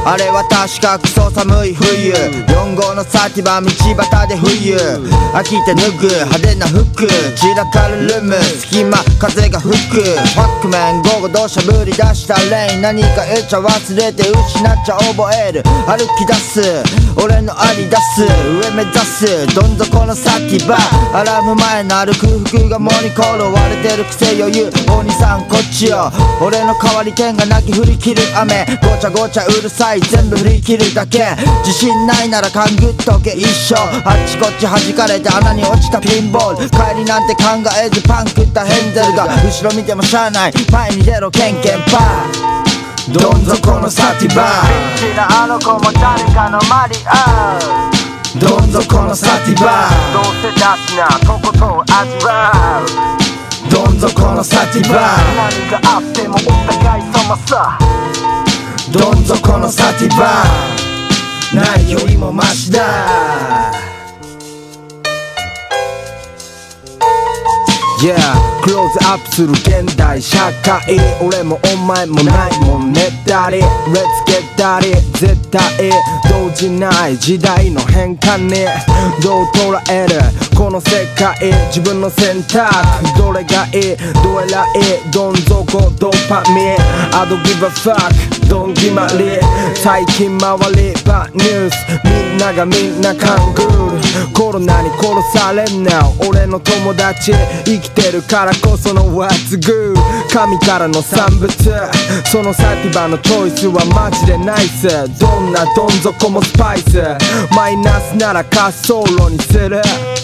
あれは確かクソ寒い冬、4号のサティバ道端で冬、飽きて脱ぐ派手な服、散らかるルーム隙間風が吹く。ファックメン午後どうしゃぶり出したレイン、何か得ちゃ忘れて失っちゃ覚える。歩き出す俺のアリダス、上目指すどん底のサティバ。アラーム前なる空腹がモニコール、割れてる癖余裕お兄さんこっちよ。俺の代わり剣が泣き振り切る雨、ごちゃごちゃうるさい全部振り切るだけ。自信ないなら勘ぐっとけ一生、あっちこっち弾かれて穴に落ちたピンボール。帰りなんて考えずパン食ったヘンゼルが、後ろ見てもしゃあない前に出ろケンケンパー。どん底のサティバピッチなあの子も誰かのマリア。どん底のサティバどうせだしなとことん味わう。どん底のサティバ何があってもお互い様さ。どん底のサティバないよりもマシだ。Yeah、クローズアップする現代社会、俺もお前もないもんねだり。 Let's get dirty 絶対動じない時代の変化にどう捉えるこの世界、自分の選択どれがいいどえらい、どん底ドーパミン I don't give a fuck どん決まり、最近周りバッニュース、みんながみんな勘ぐる。コロナに殺されんな俺の友達、生きてるからこその What's good 神からの産物、そのサティバのチョイスはマジでナイス。どんなどん底もスパイス、マイナスなら滑走路にする。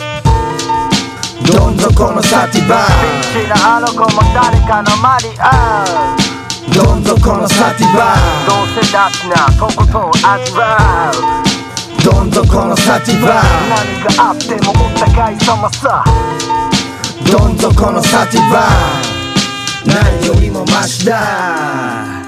どん底のサティバピッチなあの子も誰かのマリア。どん底のサティバどうせだしなとことん味わう。どん底のサティバ何があってもお互い様さ。どん底のサティバ何よりもマシだ。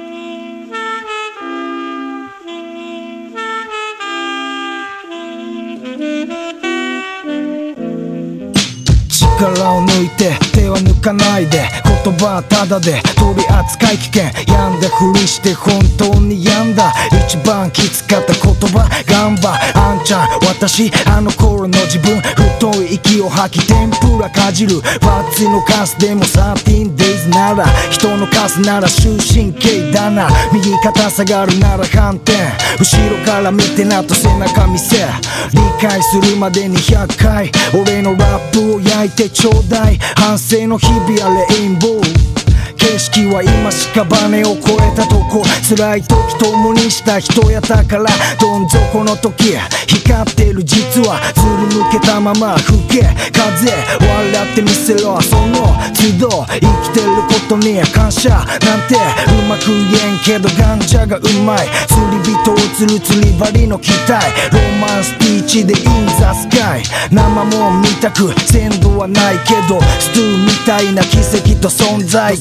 力を抜いて手は抜かないで、言葉はただで取り扱い危険、病んだふりして本当に病んだ。一番きつかった言葉ガンバあんちゃん私あの頃の自分、太い息を吐き天ぷらかじる。パッツのカスでも13 days なら人のカスなら終身刑だな。右肩下がるなら反転、後ろから見てなと背中見せ、理解するまでに100回俺のラップを焼いてちょうだい。反省の日々はレインボー、景色は今屍を越えたとこ、辛い時共にした人やったから。どん底の時光ってる実はずる向けたまま吹け風、笑ってみせろその都度、生きてることに感謝なんてうまく言えんけどガンジャがうまい。釣り人を釣る釣り針の期待、ロマンスピーチでインザスカイ。生もん見たく鮮度はないけどストゥーみたいな奇跡と存在。